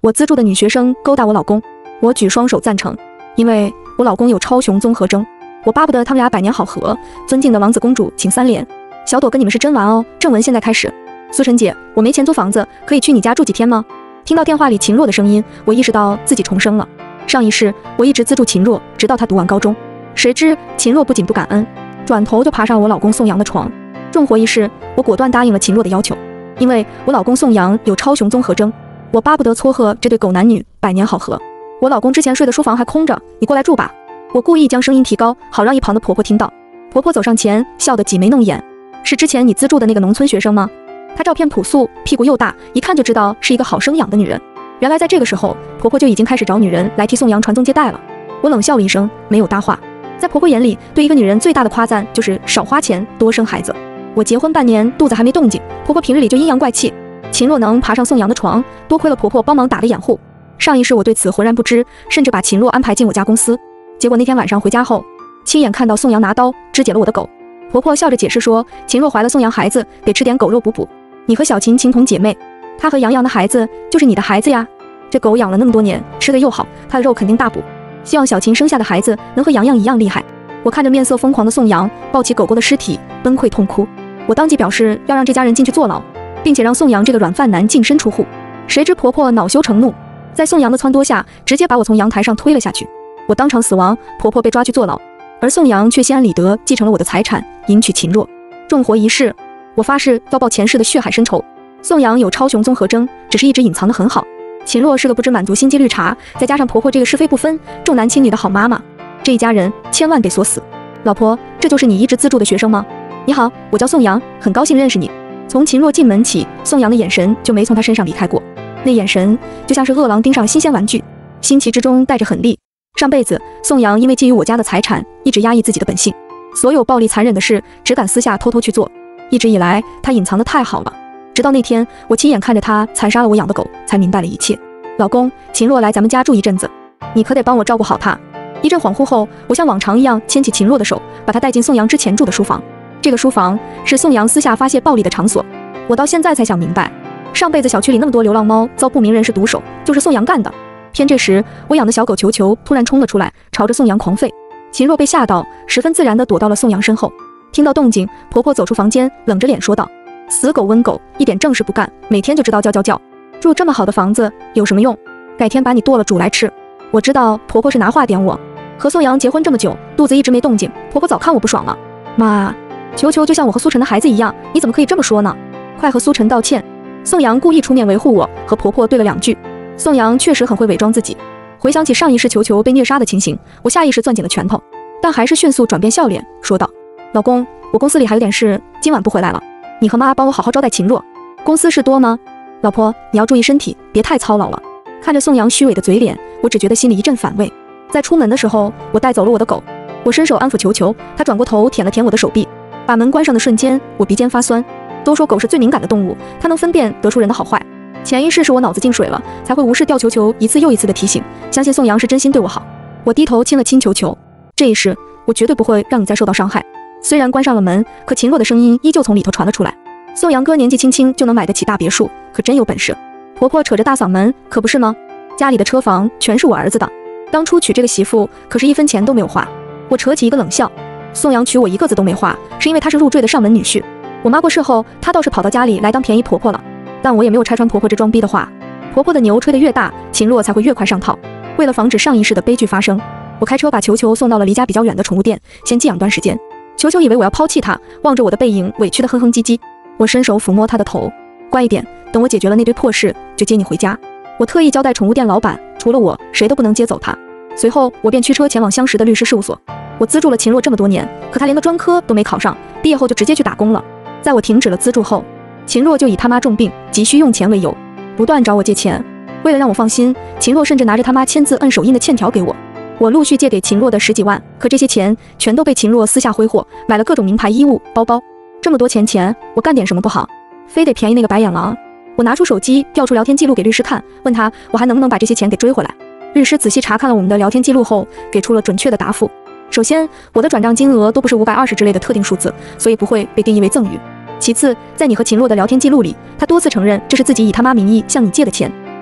我资助的女学生勾搭我老公，我举双手赞成，因为我老公有超雄综合征，我巴不得他们俩百年好合。尊敬的王子公主，请3连。小朵跟你们是真玩哦。正文现在开始。苏晨姐，我没钱租房子，可以去你家住几天吗？听到电话里秦若的声音，我意识到自己重生了。上一世我一直资助秦若，直到她读完高中。谁知秦若不仅不感恩，转头就爬上我老公宋阳的床。重活一世，我果断答应了秦若的要求，因为我老公宋阳有超雄综合征，我巴不得撮合这对狗男女百年好合。我老公之前睡的书房还空着，你过来住吧。我故意将声音提高，好让一旁的婆婆听到。婆婆走上前，笑得挤眉弄眼。是之前你资助的那个农村学生吗？她照片朴素，屁股又大，一看就知道是一个好生养的女人。原来在这个时候，婆婆就已经开始找女人来替宋阳传宗接代了。我冷笑了一声，没有搭话。在婆婆眼里，对一个女人最大的夸赞就是少花钱，多生孩子。我结婚半年，肚子还没动静，婆婆平日里就阴阳怪气。秦若能爬上宋阳的床，多亏了婆婆帮忙打了掩护。上一世我对此浑然不知，甚至把秦若安排进我家公司。结果那天晚上回家后，亲眼看到宋阳拿刀肢解了我的狗。婆婆笑着解释说，秦若怀了宋阳孩子，得吃点狗肉补补。你和小秦情同姐妹，她和杨洋的孩子就是你的孩子呀。这狗养了那么多年，吃的又好，它的肉肯定大补。希望小秦生下的孩子能和杨洋一样厉害。我看着面色疯狂的宋阳，抱起狗狗的尸体，崩溃痛哭。我当即表示要让这家人进去坐牢，并且让宋阳这个软饭男净身出户。谁知婆婆恼羞成怒，在宋阳的撺掇下，直接把我从阳台上推了下去。我当场死亡，婆婆被抓去坐牢，而宋阳却心安理得继承了我的财产，迎娶秦若，重活一世。我发誓要报前世的血海深仇。宋阳有超雄综合征，只是一直隐藏得很好。秦若是个不知满足心机绿茶，再加上婆婆这个是非不分、重男轻女的好妈妈，这一家人千万得锁死。老婆，这就是你一直资助的学生吗？你好，我叫宋阳，很高兴认识你。从秦若进门起，宋阳的眼神就没从她身上离开过，那眼神就像是饿狼盯上新鲜玩具，新奇之中带着狠厉。上辈子宋阳因为觊觎我家的财产，一直压抑自己的本性，所有暴力残忍的事只敢私下偷偷去做。一直以来他隐藏得太好了，直到那天我亲眼看着他残杀了我养的狗，才明白了一切。老公，秦若来咱们家住一阵子，你可得帮我照顾好她。一阵恍惚后，我像往常一样牵起秦若的手，把她带进宋阳之前住的书房。这个书房是宋阳私下发泄暴力的场所。我到现在才想明白，上辈子小区里那么多流浪猫遭不明人士毒手，就是宋阳干的。偏这时，我养的小狗球球突然冲了出来，朝着宋阳狂吠。秦若被吓到，十分自然地躲到了宋阳身后。听到动静，婆婆走出房间，冷着脸说道：“死狗温狗，一点正事不干，每天就知道叫叫叫。住这么好的房子有什么用？改天把你剁了煮来吃。”我知道婆婆是拿话点我，和宋阳结婚这么久，肚子一直没动静，婆婆早看我不爽了。妈，球球就像我和苏晨的孩子一样，你怎么可以这么说呢？快和苏晨道歉。宋阳故意出面维护我，和婆婆对了2句。宋阳确实很会伪装自己。回想起上一世球球被虐杀的情形，我下意识攥紧了拳头，但还是迅速转变笑脸，说道：“老公，我公司里还有点事，今晚不回来了。你和妈帮我好好招待秦若。公司事多吗？老婆，你要注意身体，别太操劳了。”看着宋阳虚伪的嘴脸，我只觉得心里一阵反胃。在出门的时候，我带走了我的狗，我伸手安抚球球，他转过头舔了舔我的手臂。把门关上的瞬间，我鼻尖发酸。都说狗是最敏感的动物，它能分辨得出人的好坏。前一世是我脑子进水了，才会无视掉球球一次又一次的提醒，相信宋阳是真心对我好。我低头亲了亲球球，这一世我绝对不会让你再受到伤害。虽然关上了门，可秦若的声音依旧从里头传了出来。宋阳哥年纪轻轻就能买得起大别墅，可真有本事。婆婆扯着大嗓门，可不是吗？家里的车房全是我儿子的，当初娶这个媳妇可是1分钱都没有花。我扯起一个冷笑，宋阳娶我1个字都没花，是因为他是入赘的上门女婿。我妈过世后，她倒是跑到家里来当便宜婆婆了，但我也没有拆穿婆婆这装逼的话。婆婆的牛吹得越大，秦若才会越快上套。为了防止上一世的悲剧发生，我开车把球球送到了离家比较远的宠物店，先寄养段时间。球球以为我要抛弃他，望着我的背影，委屈的哼哼唧唧。我伸手抚摸他的头，乖一点，等我解决了那堆破事，就接你回家。我特意交代宠物店老板，除了我，谁都不能接走他。随后，我便驱车前往相识的律师事务所。我资助了秦若这么多年，可他连个专科都没考上，毕业后就直接去打工了。在我停止了资助后，秦若就以他妈重病，急需用钱为由，不断找我借钱。为了让我放心，秦若甚至拿着他妈签字摁手印的欠条给我。我陆续借给秦若的10几万，可这些钱全都被秦若私下挥霍，买了各种名牌衣物、包包。这么多钱，我干点什么不好？非得便宜那个白眼狼？我拿出手机，调出聊天记录给律师看，问他我还能不能把这些钱给追回来。律师仔细查看了我们的聊天记录后，给出了准确的答复。首先，我的转账金额都不是520之类的特定数字，所以不会被定义为赠与。其次，在你和秦若的聊天记录里，他多次承认这是自己以他妈名义向你借的钱。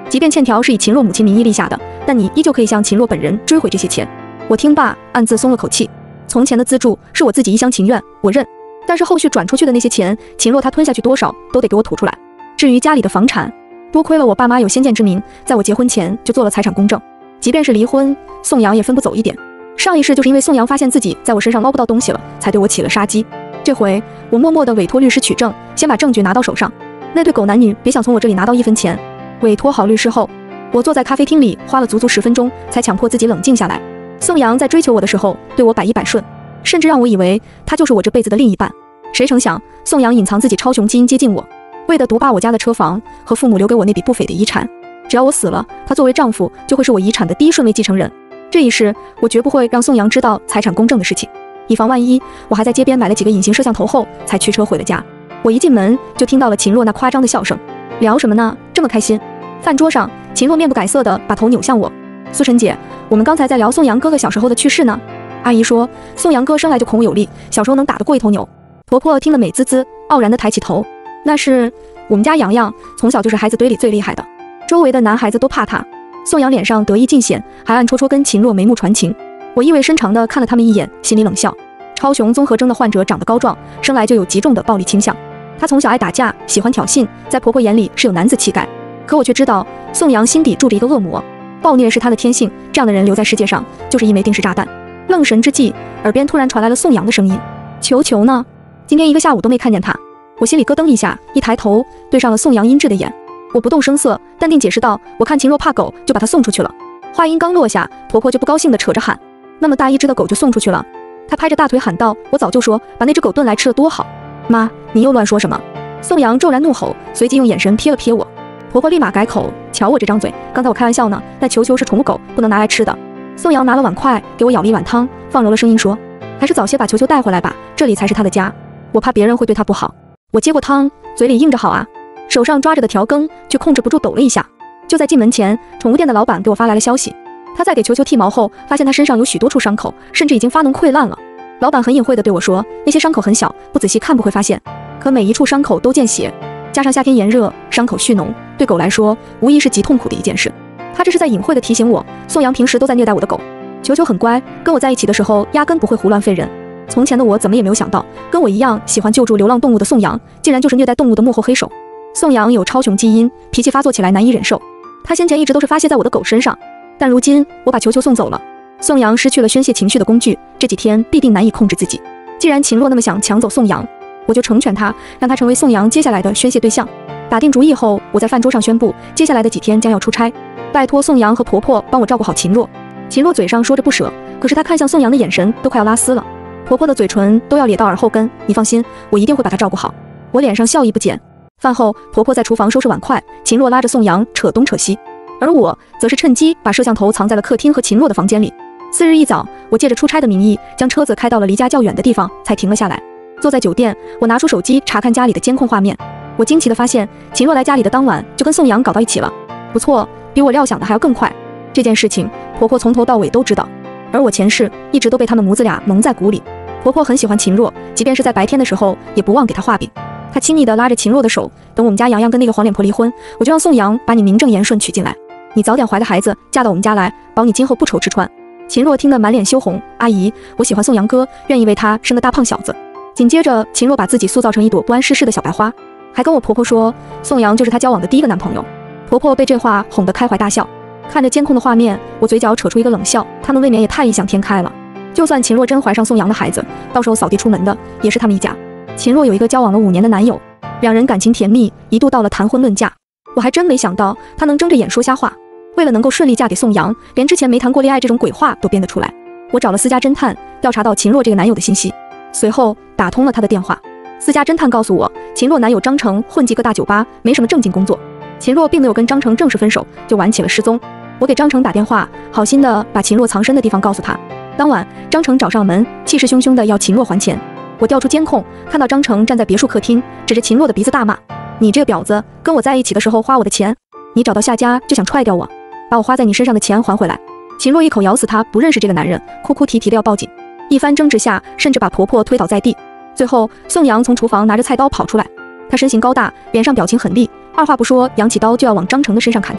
即便欠条是以秦若母亲名义立下的，但你依旧可以向秦若本人追回这些钱。我听罢，暗自松了口气。从前的资助是我自己一厢情愿，我认。但是后续转出去的那些钱，秦若她吞下去多少，都得给我吐出来。至于家里的房产，多亏了我爸妈有先见之明，在我结婚前就做了财产公证。即便是离婚，宋阳也分不走一点。上一世就是因为宋阳发现自己在我身上捞不到东西了，才对我起了杀机。这回我默默地委托律师取证，先把证据拿到手上。那对狗男女别想从我这里拿到1分钱。委托好律师后，我坐在咖啡厅里，花了足足10分钟，才强迫自己冷静下来。宋阳在追求我的时候，对我百依百顺，甚至让我以为他就是我这辈子的另一半。谁成想，宋阳隐藏自己超雄基因接近我，为的独霸我家的车房和父母留给我那笔不菲的遗产。只要我死了，他作为丈夫就会是我遗产的第一顺位继承人。这一世，我绝不会让宋阳知道财产公证的事情，以防万一。我还在街边买了几个隐形摄像头后，才驱车回了家。我一进门就听到了秦若那夸张的笑声。聊什么呢？这么开心？饭桌上，秦若面不改色地把头扭向我。苏晨姐，我们刚才在聊宋阳哥哥小时候的趣事呢。阿姨说，宋阳哥生来就孔武有力，小时候能打得过一头牛。婆婆听了美滋滋，傲然地抬起头。那是我们家洋洋，从小就是孩子堆里最厉害的，周围的男孩子都怕他。宋阳脸上得意尽显，还暗戳戳跟秦若眉目传情。我意味深长地看了他们一眼，心里冷笑。超雄综合征的患者长得高壮，生来就有极重的暴力倾向。他从小爱打架，喜欢挑衅，在婆婆眼里是有男子气概。可我却知道，宋阳心底住着一个恶魔，暴虐是他的天性。这样的人留在世界上，就是一枚定时炸弹。愣神之际，耳边突然传来了宋阳的声音：“球球呢？今天一个下午都没看见他。”我心里咯噔一下，一抬头对上了宋阳阴鸷的眼。我不动声色，淡定解释道：“我看秦若怕狗，就把他送出去了。”话音刚落下，婆婆就不高兴地扯着喊：“那么大一只的狗就送出去了？”她拍着大腿喊道：“我早就说把那只狗炖来吃了多好！”妈，你又乱说什么？宋阳骤然怒吼，随即用眼神瞥了瞥我。婆婆立马改口：“瞧我这张嘴，刚才我开玩笑呢，那球球是宠物狗，不能拿来吃的。”宋阳拿了碗筷给我舀了一碗汤，放柔了声音说：“还是早些把球球带回来吧，这里才是他的家，我怕别人会对他不好。”我接过汤，嘴里应着好啊，手上抓着的调羹却控制不住抖了一下。就在进门前，宠物店的老板给我发来了消息，他在给球球剃毛后，发现他身上有许多处伤口，甚至已经发脓溃烂了。老板很隐晦地对我说，那些伤口很小，不仔细看不会发现，可每一处伤口都见血，加上夏天炎热，伤口蓄脓，对狗来说无疑是极痛苦的一件事。他这是在隐晦地提醒我，宋阳平时都在虐待我的狗。球球很乖，跟我在一起的时候压根不会胡乱吠人。从前的我怎么也没有想到，跟我一样喜欢救助流浪动物的宋阳，竟然就是虐待动物的幕后黑手。宋阳有超雄基因，脾气发作起来难以忍受，他先前一直都是发泄在我的狗身上，但如今我把球球送走了，宋阳失去了宣泄情绪的工具，这几天必定难以控制自己。既然秦若那么想抢走宋阳，我就成全他，让他成为宋阳接下来的宣泄对象。打定主意后，我在饭桌上宣布，接下来的几天将要出差，拜托宋阳和婆婆帮我照顾好秦若。秦若嘴上说着不舍，可是她看向宋阳的眼神都快要拉丝了。婆婆的嘴唇都要咧到耳后根，你放心，我一定会把她照顾好。我脸上笑意不减。饭后，婆婆在厨房收拾碗筷，秦若拉着宋阳扯东扯西，而我则是趁机把摄像头藏在了客厅和秦若的房间里。次日一早，我借着出差的名义，将车子开到了离家较远的地方，才停了下来。坐在酒店，我拿出手机查看家里的监控画面。我惊奇地发现，秦若来家里的当晚就跟宋阳搞到一起了。不错，比我料想的还要更快。这件事情，婆婆从头到尾都知道，而我前世一直都被他们母子俩蒙在鼓里。婆婆很喜欢秦若，即便是在白天的时候，也不忘给她画饼。她亲昵地拉着秦若的手，等我们家洋洋跟那个黄脸婆离婚，我就让宋阳把你名正言顺娶进来，你早点怀个孩子嫁到我们家来，保你今后不愁吃穿。秦若听得满脸羞红，阿姨，我喜欢宋阳哥，愿意为他生个大胖小子。紧接着，秦若把自己塑造成一朵不谙世事的小白花，还跟我婆婆说，宋阳就是她交往的第一个男朋友。婆婆被这话哄得开怀大笑。看着监控的画面，我嘴角扯出一个冷笑，他们未免也太异想天开了。就算秦若真怀上宋阳的孩子，到时候扫地出门的也是他们一家。秦若有一个交往了5年的男友，两人感情甜蜜，一度到了谈婚论嫁。我还真没想到她能睁着眼说瞎话，为了能够顺利嫁给宋阳，连之前没谈过恋爱这种鬼话都编得出来。我找了私家侦探，调查到秦若这个男友的信息，随后打通了他的电话。私家侦探告诉我，秦若男友张成混迹各大酒吧，没什么正经工作。秦若并没有跟张成正式分手，就玩起了失踪。我给张成打电话，好心的把秦若藏身的地方告诉他。当晚，张成找上门，气势汹汹的要秦若还钱。我调出监控，看到张成站在别墅客厅，指着秦若的鼻子大骂：“你这个婊子，跟我在一起的时候花我的钱，你找到下家就想踹掉我，把我花在你身上的钱还回来。”秦若一口咬死他不认识这个男人，哭哭啼啼的要报警。一番争执下，甚至把婆婆推倒在地。最后，宋阳从厨房拿着菜刀跑出来，他身形高大，脸上表情狠厉，二话不说，扬起刀就要往张成的身上砍去。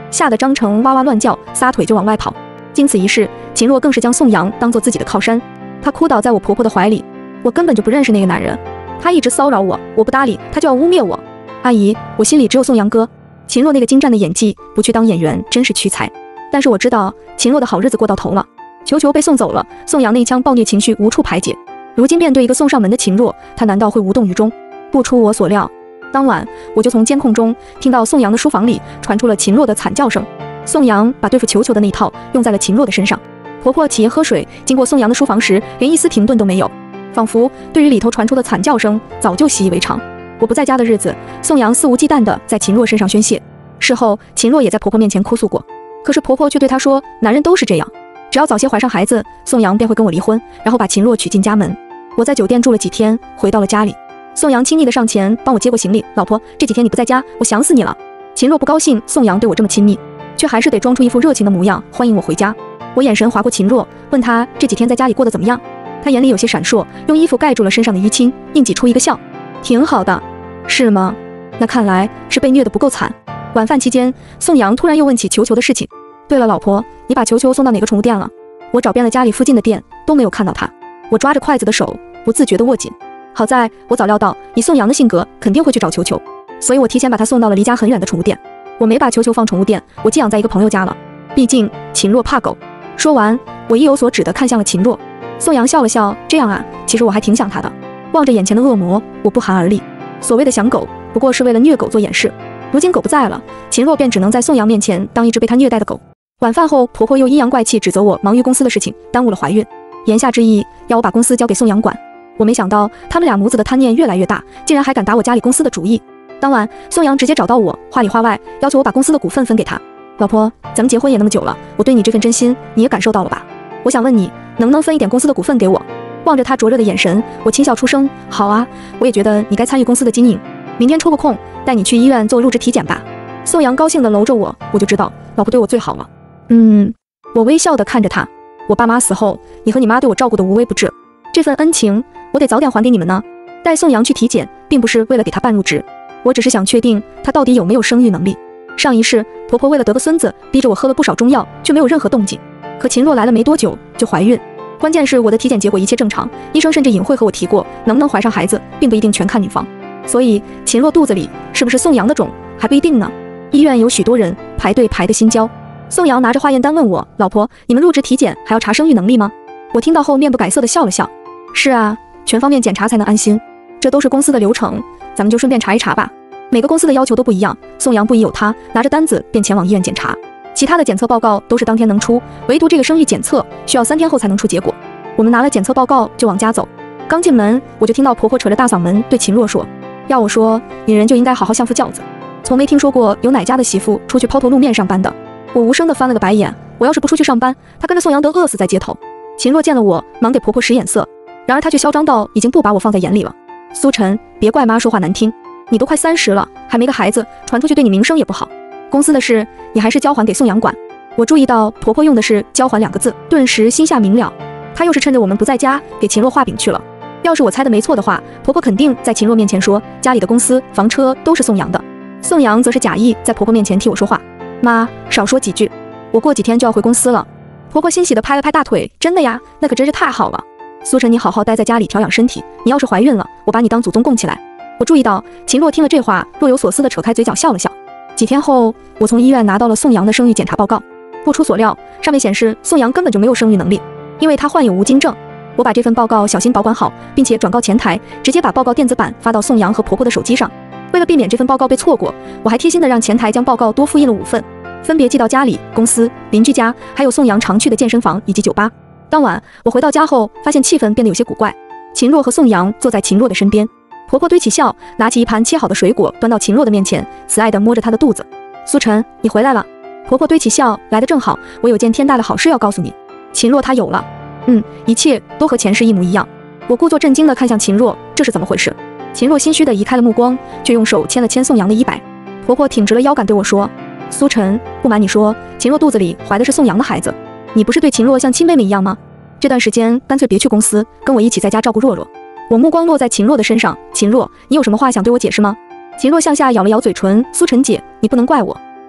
吓得张成哇哇乱叫，撒腿就往外跑。经此一事，秦若更是将宋阳当做自己的靠山，她哭倒在我婆婆的怀里。我根本就不认识那个男人，他一直骚扰我，我不搭理他就要污蔑我。阿姨，我心里只有宋阳哥。秦若那个精湛的演技，不去当演员真是屈才。但是我知道秦若的好日子过到头了，球球被送走了，宋阳那一腔暴虐情绪无处排解。如今面对一个送上门的秦若，他难道会无动于衷？不出我所料，当晚我就从监控中听到宋阳的书房里传出了秦若的惨叫声。宋阳把对付球球的那一套用在了秦若的身上。婆婆起夜喝水，经过宋阳的书房时，连一丝停顿都没有，仿佛对于里头传出的惨叫声早就习以为常。我不在家的日子，宋阳肆无忌惮地在秦若身上宣泄。事后，秦若也在婆婆面前哭诉过，可是婆婆却对她说，男人都是这样，只要早些怀上孩子，宋阳便会跟我离婚，然后把秦若娶进家门。我在酒店住了几天，回到了家里。宋阳亲昵地上前帮我接过行李，老婆，这几天你不在家，我想死你了。秦若不高兴宋阳对我这么亲密，却还是得装出一副热情的模样，欢迎我回家。我眼神划过秦若，问她这几天在家里过得怎么样。她眼里有些闪烁，用衣服盖住了身上的淤青，硬挤出一个笑，挺好的。是吗？那看来是被虐得不够惨。晚饭期间，宋阳突然又问起球球的事情。对了，老婆，你把球球送到哪个宠物店了？我找遍了家里附近的店，都没有看到他。我抓着筷子的手不自觉地握紧。好在我早料到以宋阳的性格肯定会去找球球，所以我提前把他送到了离家很远的宠物店。我没把球球放宠物店，我寄养在一个朋友家了。毕竟秦若怕狗。说完，我意有所指地看向了秦若。宋阳笑了笑，这样啊，其实我还挺想他的。望着眼前的恶魔，我不寒而栗。所谓的想狗，不过是为了虐狗做掩饰。如今狗不在了，秦若便只能在宋阳面前当一只被他虐待的狗。晚饭后，婆婆又阴阳怪气指责我忙于公司的事情，耽误了怀孕，言下之意要我把公司交给宋阳管。我没想到他们俩母子的贪念越来越大，竟然还敢打我家里公司的主意。当晚，宋阳直接找到我，话里话外要求我把公司的股份分给他。老婆，咱们结婚也那么久了，我对你这份真心你也感受到了吧？我想问你，能不能分一点公司的股份给我？望着他灼热的眼神，我轻笑出声，好啊，我也觉得你该参与公司的经营。明天抽个空带你去医院做入职体检吧。宋阳高兴地搂着我，我就知道老婆对我最好了。我微笑地看着他。我爸妈死后，你和你妈对我照顾得无微不至，这份恩情我得早点还给你们呢。带宋阳去体检，并不是为了给他办入职，我只是想确定他到底有没有生育能力。上一世，婆婆为了得个孙子，逼着我喝了不少中药，却没有任何动静。可秦若来了没多久就怀孕，关键是我的体检结果一切正常，医生甚至隐晦和我提过，能不能怀上孩子，并不一定全看女方。所以秦若肚子里是不是宋阳的种，还不一定呢。医院有许多人排队排的心焦。宋阳拿着化验单问我，老婆，你们入职体检还要查生育能力吗？我听到后面不改色地笑了笑。是啊，全方面检查才能安心，这都是公司的流程，咱们就顺便查一查吧。每个公司的要求都不一样，宋阳不疑有他，拿着单子便前往医院检查。其他的检测报告都是当天能出，唯独这个生育检测需要3天后才能出结果。我们拿了检测报告就往家走。刚进门，我就听到婆婆扯着大嗓门对秦若说，要我说，女人就应该好好相夫教子，从没听说过有哪家的媳妇出去抛头露面上班的。我无声地翻了个白眼，我要是不出去上班，她跟着宋阳都饿死在街头。秦若见了我，忙给婆婆使眼色，然而她却嚣张到已经不把我放在眼里了。苏晨，别怪妈说话难听，你都快30了，还没个孩子，传出去对你名声也不好。公司的事你还是交还给宋阳管。我注意到婆婆用的是交还2个字，顿时心下明了，她又是趁着我们不在家给秦若画饼去了。要是我猜的没错的话，婆婆肯定在秦若面前说家里的公司房车都是宋阳的，宋阳则是假意在婆婆面前替我说话。妈，少说几句，我过几天就要回公司了。婆婆欣喜地拍了拍大腿，真的呀，那可真是太好了。苏晨，你好好待在家里调养身体，你要是怀孕了，我把你当祖宗供起来。我注意到秦若听了这话，若有所思地扯开嘴角笑了笑。几天后，我从医院拿到了宋阳的生育检查报告。不出所料，上面显示宋阳根本就没有生育能力，因为他患有无精症。我把这份报告小心保管好，并且转告前台，直接把报告电子版发到宋阳和婆婆的手机上。为了避免这份报告被错过，我还贴心地让前台将报告多复印了5份，分别寄到家里、公司、邻居家，还有宋阳常去的健身房以及酒吧。当晚我回到家后，发现气氛变得有些古怪。秦若和宋阳坐在秦若的身边，婆婆堆起笑，拿起一盘切好的水果端到秦若的面前，慈爱地摸着她的肚子。苏晨，你回来了。婆婆堆起笑，来得正好，我有件天大的好事要告诉你。秦若她有了。一切都和前世一模一样。我故作震惊地看向秦若，这是怎么回事？秦若心虚地移开了目光，却用手牵了牵宋阳的衣摆。婆婆挺直了腰杆对我说，苏晨，不瞒你说，秦若肚子里怀的是宋阳的孩子，你不是对秦若像亲妹妹一样吗？这段时间干脆别去公司，跟我一起在家照顾若若。我目光落在秦若的身上，秦若，你有什么话想对我解释吗？秦若向下咬了咬嘴唇，苏晨姐，你不能怪我，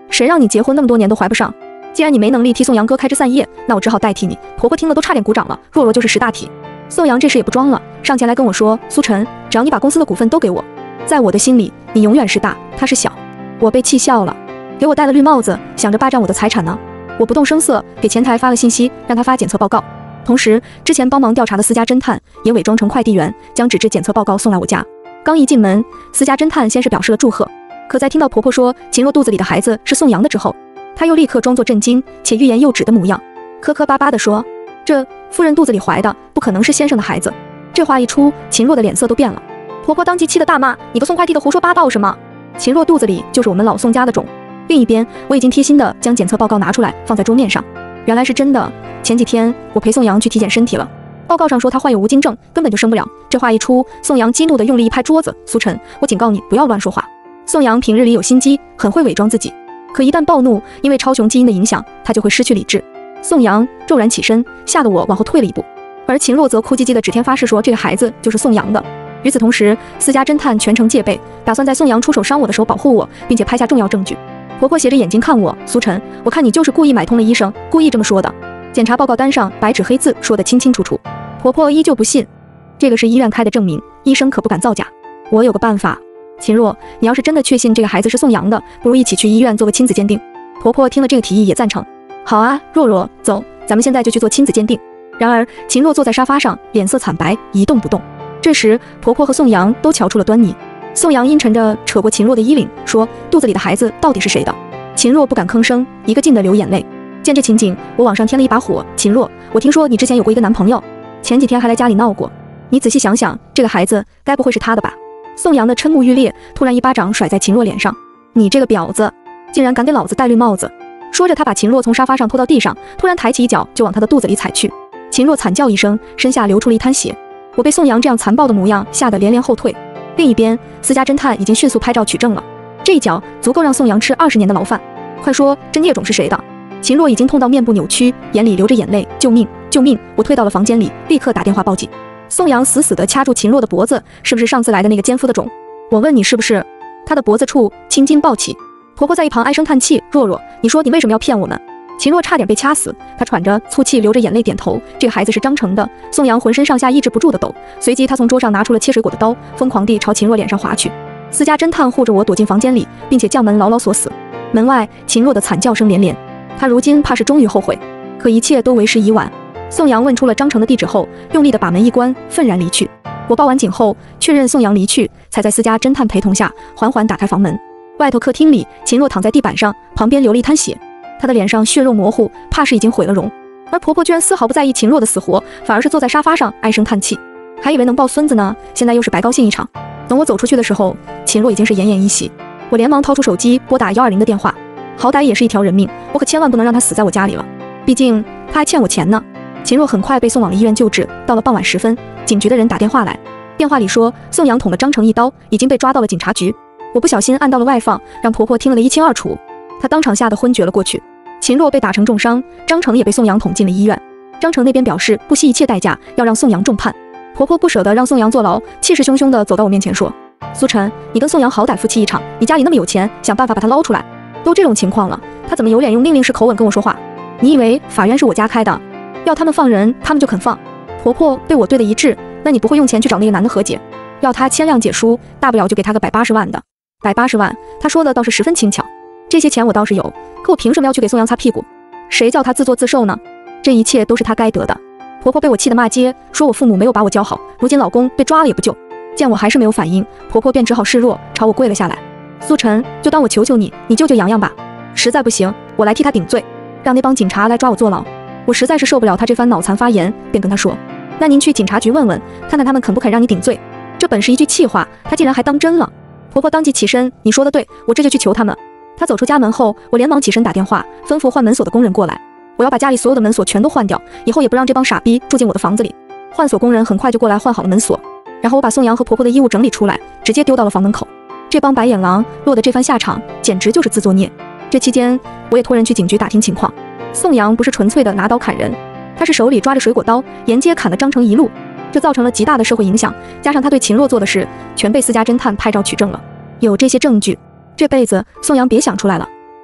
谁让你结婚那么多年都怀不上？既然你没能力替宋阳哥开枝散叶，那我只好代替你。婆婆听了都差点鼓掌了，若若就是识大体。宋阳这时也不装了，上前来跟我说，苏晨，只要你把公司的股份都给我，在我的心里你永远是大，他是小。我被气笑了，给我戴了绿帽子，想着霸占我的财产呢。我不动声色给前台发了信息，让他发检测报告。同时，之前帮忙调查的私家侦探也伪装成快递员，将纸质检测报告送来我家。刚一进门，私家侦探先是表示了祝贺，可在听到婆婆说秦若肚子里的孩子是宋阳的之后，他又立刻装作震惊且欲言又止的模样，磕磕巴巴地说：“这夫人肚子里怀的不可能是先生的孩子。”这话一出，秦若的脸色都变了。婆婆当即气得大骂：“你个送快递的胡说八道什么？秦若肚子里就是我们老宋家的种。”另一边，我已经贴心地将检测报告拿出来放在桌面上，原来是真的。前几天我陪宋阳去体检身体了，报告上说他患有无精症，根本就生不了。这话一出，宋阳激怒地用力一拍桌子：“苏晨，我警告你不要乱说话。”宋阳平日里有心机，很会伪装自己，可一旦暴怒，因为超雄基因的影响，他就会失去理智。宋阳骤然起身，吓得我往后退了一步，而秦若则哭唧唧地指天发誓说这个孩子就是宋阳的。与此同时，私家侦探全程戒备，打算在宋阳出手伤我的时候保护我，并且拍下重要证据。婆婆斜着眼睛看我：“苏晨，我看你就是故意买通了医生，故意这么说的。”检查报告单上白纸黑字说得清清楚楚。婆婆依旧不信，这个是医院开的证明，医生可不敢造假。我有个办法，秦若，你要是真的确信这个孩子是宋阳的，不如一起去医院做个亲子鉴定。婆婆听了这个提议也赞成。好啊，若若，走，咱们现在就去做亲子鉴定。然而秦若坐在沙发上，脸色惨白，一动不动。这时婆婆和宋阳都瞧出了端倪。宋阳阴沉着扯过秦若的衣领，说：“肚子里的孩子到底是谁的？”秦若不敢吭声，一个劲地流眼泪。见这情景，我往上添了一把火：“秦若，我听说你之前有过一个男朋友，前几天还来家里闹过。你仔细想想，这个孩子该不会是他的吧？”宋阳的嗔目欲裂，突然一巴掌甩在秦若脸上：“你这个婊子，竟然敢给老子戴绿帽子！”说着，他把秦若从沙发上拖到地上，突然抬起一脚就往他的肚子里踩去。秦若惨叫一声，身下流出了一滩血。我被宋阳这样残暴的模样吓得连连后退。另一边，私家侦探已经迅速拍照取证了，这一脚足够让宋阳吃20年的牢饭。快说，这孽种是谁的？秦若已经痛到面部扭曲，眼里流着眼泪：“救命！救命！”我退到了房间里，立刻打电话报警。宋阳死死地掐住秦若的脖子：“是不是上次来的那个奸夫的种？我问你是不是？”他的脖子处青筋暴起。婆婆在一旁唉声叹气：“若若，你说你为什么要骗我们？”秦若差点被掐死，她喘着粗气，流着眼泪点头：“这个孩子是张成的。”宋阳浑身上下抑制不住的抖，随即他从桌上拿出了切水果的刀，疯狂地朝秦若脸上划去。私家侦探护着我躲进房间里，并且将门牢牢锁死。门外，秦若的惨叫声连连。他如今怕是终于后悔，可一切都为时已晚。宋阳问出了张成的地址后，用力地把门一关，愤然离去。我报完警后，确认宋阳离去，才在私家侦探陪同下缓缓打开房门。外头客厅里，秦若躺在地板上，旁边流了一滩血，她的脸上血肉模糊，怕是已经毁了容。而婆婆居然丝毫不在意秦若的死活，反而是坐在沙发上唉声叹气，还以为能抱孙子呢，现在又是白高兴一场。等我走出去的时候，秦若已经是奄奄一息。我连忙掏出手机拨打120的电话，好歹也是一条人命，我可千万不能让她死在我家里了，毕竟她还欠我钱呢。秦若很快被送往了医院救治，到了傍晚时分，警局的人打电话来，电话里说宋阳捅了张成一刀，已经被抓到了警察局。我不小心按到了外放，让婆婆听了得一清二楚，她当场吓得昏厥了过去。秦若被打成重伤，张成也被宋阳捅进了医院。张成那边表示不惜一切代价要让宋阳重判。婆婆不舍得让宋阳坐牢，气势汹汹地走到我面前说：“苏晨，你跟宋阳好歹夫妻一场，你家里那么有钱，想办法把他捞出来。都这种情况了，他怎么有脸用命令式口吻跟我说话？你以为法院是我家开的，要他们放人，他们就肯放？”婆婆被我对的一致：“那你不会用钱去找那个男的和解，要他签谅解书，大不了就给他个180万的。180万，他说的倒是十分轻巧。这些钱我倒是有，可我凭什么要去给宋阳擦屁股？谁叫他自作自受呢？这一切都是他该得的。”婆婆被我气得骂街，说我父母没有把我教好，如今老公被抓了也不救。见我还是没有反应，婆婆便只好示弱，朝我跪了下来：“苏晨，就当我求求你，你救救洋洋吧。实在不行，我来替他顶罪，让那帮警察来抓我坐牢。”我实在是受不了他这番脑残发言，便跟他说：“那您去警察局问问，看看他们肯不肯让你顶罪。”这本是一句气话，他竟然还当真了。婆婆当即起身：“你说的对，我这就去求他们。”她走出家门后，我连忙起身打电话，吩咐换门锁的工人过来。我要把家里所有的门锁全都换掉，以后也不让这帮傻逼住进我的房子里。换锁工人很快就过来换好了门锁，然后我把宋阳和婆婆的衣物整理出来，直接丢到了房门口。这帮白眼狼落得这番下场，简直就是自作孽。这期间，我也托人去警局打听情况。宋阳不是纯粹的拿刀砍人，他是手里抓着水果刀，沿街砍了张成一路，这造成了极大的社会影响。加上他对秦若做的事，全被私家侦探拍照取证了。有这些证据，这辈子宋阳别想出来了。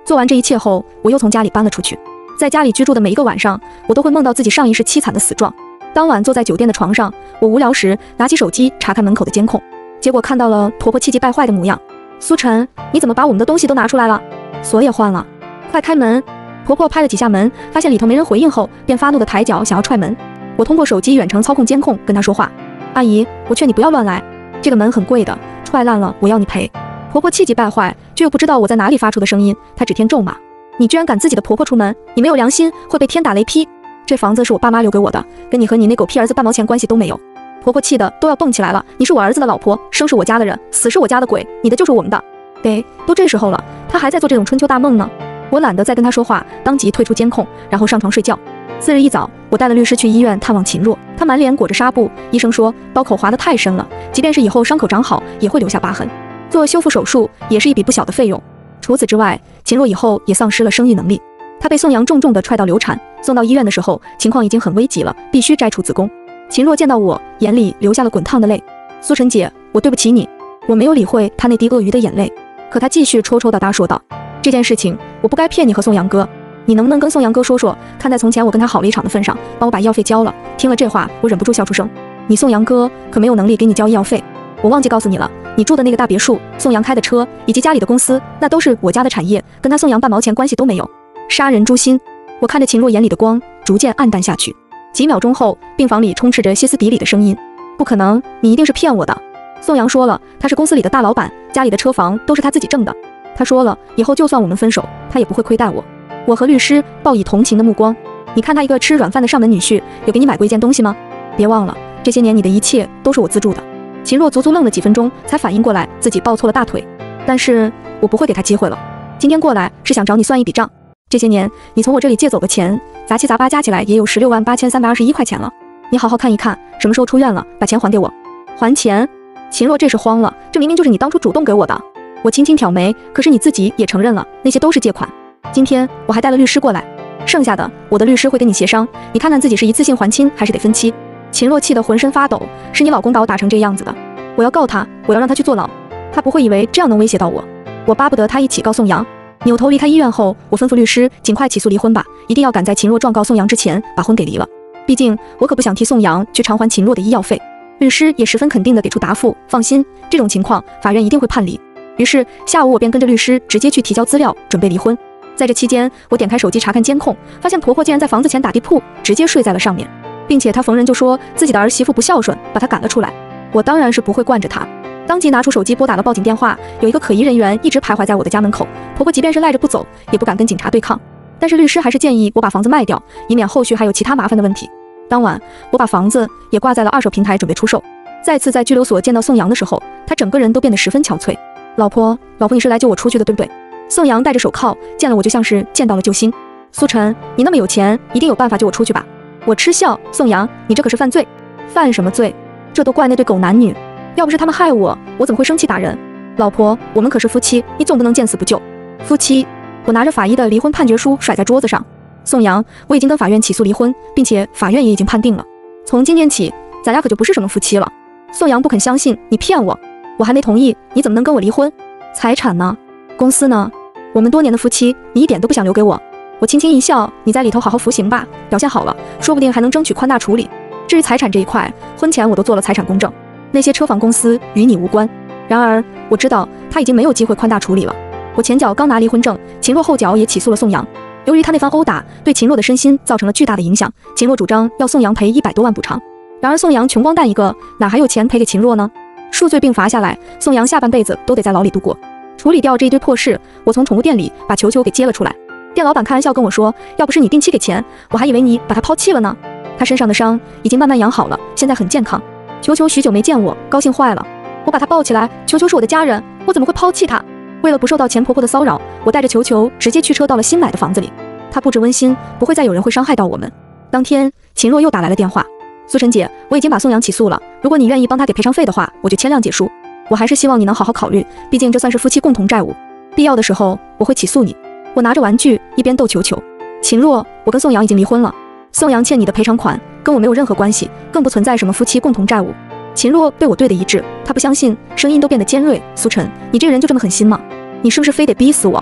做完这一切后，我又从家里搬了出去。在家里居住的每一个晚上，我都会梦到自己上一世凄惨的死状。当晚坐在酒店的床上，我无聊时拿起手机查看门口的监控，结果看到了婆婆气急败坏的模样。苏晨，你怎么把我们的东西都拿出来了？锁也换了，快开门！婆婆拍了几下门，发现里头没人回应后，便发怒的抬脚想要踹门。我通过手机远程操控监控跟她说话：阿姨，我劝你不要乱来，这个门很贵的，踹烂了我要你赔。婆婆气急败坏，却又不知道我在哪里发出的声音，她指天咒骂：你居然赶自己的婆婆出门，你没有良心，会被天打雷劈！这房子是我爸妈留给我的，跟你和你那狗屁儿子半毛钱关系都没有。婆婆气得都要蹦起来了，你是我儿子的老婆，生是我家的人，死是我家的鬼，你的就是我们的。都这时候了，她还在做这种春秋大梦呢。我懒得再跟她说话，当即退出监控，然后上床睡觉。次日一早，我带了律师去医院探望秦若，她满脸裹着纱布，医生说刀口划得太深了，即便是以后伤口长好，也会留下疤痕，做修复手术也是一笔不小的费用。除此之外，秦若以后也丧失了生育能力，她被宋阳重重地踹到流产，送到医院的时候，情况已经很危急了，必须摘除子宫。秦若见到我，眼里流下了滚烫的泪。苏晨姐，我对不起你。我没有理会她那滴鳄鱼的眼泪，可她继续抽抽搭搭说道：这件事情我不该骗你和宋阳哥，你能不能跟宋阳哥说说，看在从前我跟他好了一场的份上，帮我把医药费交了。听了这话，我忍不住笑出声。你宋阳哥可没有能力给你交医药费。我忘记告诉你了，你住的那个大别墅，宋阳开的车，以及家里的公司，那都是我家的产业，跟他宋阳半毛钱关系都没有。杀人诛心！我看着秦若眼里的光逐渐暗淡下去。几秒钟后，病房里充斥着歇斯底里的声音。不可能，你一定是骗我的。宋阳说了，他是公司里的大老板，家里的车房都是他自己挣的。他说了，以后就算我们分手，他也不会亏待我。我和律师报以同情的目光。你看他一个吃软饭的上门女婿，有给你买过一件东西吗？别忘了，这些年你的一切都是我资助的。秦若足足愣了几分钟，才反应过来自己抱错了大腿。但是我不会给他机会了。今天过来是想找你算一笔账。这些年你从我这里借走的钱，杂七杂八加起来也有168321块钱了。你好好看一看，什么时候出院了，把钱还给我。还钱？秦若这时慌了，这明明就是你当初主动给我的。我轻轻挑眉，可是你自己也承认了，那些都是借款。今天我还带了律师过来，剩下的我的律师会跟你协商，你看看自己是一次性还清还是得分期。秦若气得浑身发抖，是你老公把我打成这样子的，我要告他，我要让他去坐牢。他不会以为这样能威胁到我，我巴不得他一起告宋阳。扭头离开医院后，我吩咐律师尽快起诉离婚吧，一定要赶在秦若状告宋阳之前把婚给离了。毕竟我可不想替宋阳去偿还秦若的医药费。律师也十分肯定地给出答复，放心，这种情况法院一定会判离。于是下午我便跟着律师直接去提交资料，准备离婚。在这期间，我点开手机查看监控，发现婆婆竟然在房子前打地铺，直接睡在了上面，并且她逢人就说自己的儿媳妇不孝顺，把她赶了出来。我当然是不会惯着她，当即拿出手机拨打了报警电话。有一个可疑人员一直徘徊在我的家门口，婆婆即便是赖着不走，也不敢跟警察对抗。但是律师还是建议我把房子卖掉，以免后续还有其他麻烦的问题。当晚，我把房子也挂在了二手平台，准备出售。再次在拘留所见到宋阳的时候，他整个人都变得十分憔悴。老婆，你是来救我出去的，对不对？宋阳戴着手铐，见了我就像是见到了救星。苏晨，你那么有钱，一定有办法救我出去吧？我嗤笑，宋阳，你这可是犯罪。犯什么罪？这都怪那对狗男女，要不是他们害我，我怎么会生气打人？老婆，我们可是夫妻，你总不能见死不救。夫妻？我拿着法医的离婚判决书甩在桌子上。宋阳，我已经跟法院起诉离婚，并且法院也已经判定了，从今天起，咱俩可就不是什么夫妻了。宋阳不肯相信，你骗我，我还没同意，你怎么能跟我离婚？财产呢？公司呢？我们多年的夫妻，你一点都不想留给我。我轻轻一笑，你在里头好好服刑吧，表现好了，说不定还能争取宽大处理。至于财产这一块，婚前我都做了财产公证，那些车房公司与你无关。然而我知道他已经没有机会宽大处理了。我前脚刚拿离婚证，秦若后脚也起诉了宋阳。由于他那番殴打对秦若的身心造成了巨大的影响，秦若主张要宋阳赔100多万补偿。然而宋阳穷光蛋一个，哪还有钱赔给秦若呢？数罪并罚下来，宋阳下半辈子都得在牢里度过。处理掉这一堆破事，我从宠物店里把球球给接了出来。店老板开玩笑跟我说，要不是你定期给钱，我还以为你把他抛弃了呢。他身上的伤已经慢慢养好了，现在很健康。球球许久没见我，高兴坏了。我把他抱起来，球球是我的家人，我怎么会抛弃他？为了不受到钱婆婆的骚扰，我带着球球直接驱车到了新买的房子里。他布置温馨，不会再有人会伤害到我们。当天，秦若又打来了电话。苏晨姐，我已经把宋阳起诉了，如果你愿意帮他给赔偿费的话，我就签谅解书。我还是希望你能好好考虑，毕竟这算是夫妻共同债务，必要的时候我会起诉你。我拿着玩具一边逗球球。秦若，我跟宋阳已经离婚了，宋阳欠你的赔偿款跟我没有任何关系，更不存在什么夫妻共同债务。秦若对我对的一致，他不相信，声音都变得尖锐。苏晨，你这个人就这么狠心吗？你是不是非得逼死我？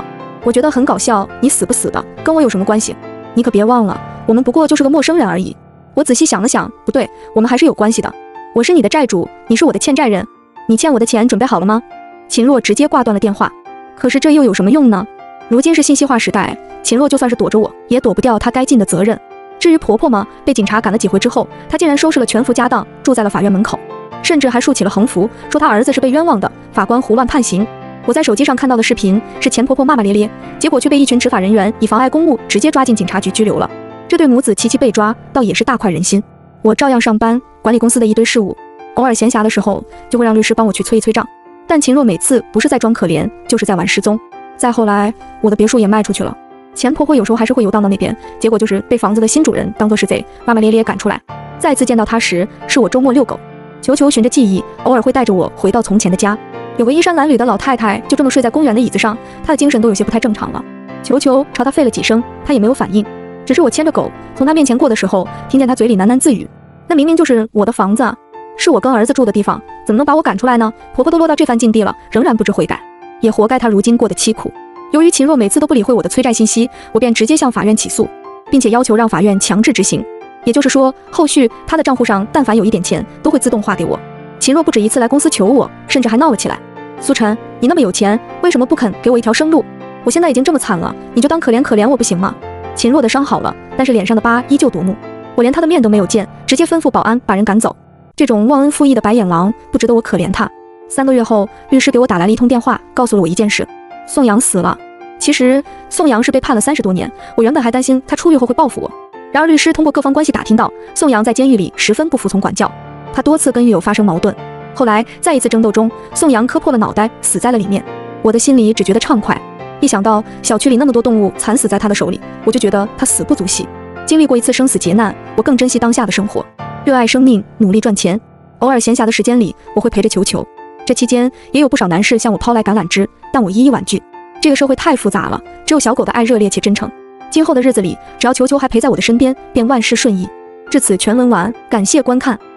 我觉得很搞笑，你死不死的，跟我有什么关系？你可别忘了，我们不过就是个陌生人而已。我仔细想了想，不对，我们还是有关系的。我是你的债主，你是我的欠债人。你欠我的钱准备好了吗？秦若直接挂断了电话。可是这又有什么用呢？如今是信息化时代，秦若就算是躲着我，也躲不掉她该尽的责任。至于婆婆吗？被警察赶了几回之后，她竟然收拾了全副家当，住在了法院门口，甚至还竖起了横幅，说她儿子是被冤枉的，法官胡乱判刑。我在手机上看到的视频是前婆婆骂骂咧咧，结果却被一群执法人员以妨碍公务直接抓进警察局拘留了。这对母子齐齐被抓，倒也是大快人心。我照样上班，管理公司的一堆事务，偶尔闲暇的时候就会让律师帮我去催一催账。但秦若每次不是在装可怜，就是在玩失踪。再后来，我的别墅也卖出去了。前婆婆有时候还是会游荡到那边，结果就是被房子的新主人当作是贼，骂骂咧咧赶出来。再次见到她时，是我周末遛狗。球球循着记忆，偶尔会带着我回到从前的家。有个衣衫褴褛的老太太就这么睡在公园的椅子上，她的精神都有些不太正常了。球球朝她吠了几声，她也没有反应。只是我牵着狗从她面前过的时候，听见她嘴里喃喃自语：那明明就是我的房子啊，是我跟儿子住的地方，怎么能把我赶出来呢？婆婆都落到这番境地了，仍然不知悔改，也活该她如今过得凄苦。由于秦若每次都不理会我的催债信息，我便直接向法院起诉，并且要求让法院强制执行。也就是说，后续她的账户上但凡有一点钱，都会自动划给我。秦若不止一次来公司求我，甚至还闹了起来。苏晨，你那么有钱，为什么不肯给我一条生路？我现在已经这么惨了，你就当可怜可怜我不行吗？秦若的伤好了，但是脸上的疤依旧夺目。我连她的面都没有见，直接吩咐保安把人赶走。这种忘恩负义的白眼狼，不值得我可怜他。3个月后，律师给我打来了一通电话，告诉了我一件事：宋阳死了。其实宋阳是被判了30多年，我原本还担心他出狱后会报复我。然而律师通过各方关系打听到，宋阳在监狱里十分不服从管教，他多次跟狱友发生矛盾。后来在一次争斗中，宋阳磕破了脑袋，死在了里面。我的心里只觉得畅快，一想到小区里那么多动物惨死在他的手里，我就觉得他死不足惜。经历过一次生死劫难，我更珍惜当下的生活，热爱生命，努力赚钱。偶尔闲暇的时间里，我会陪着球球。这期间也有不少男士向我抛来橄榄枝，但我一一婉拒。这个社会太复杂了，只有小狗的爱热烈且真诚。今后的日子里，只要球球还陪在我的身边，便万事顺意。至此全文完，感谢观看。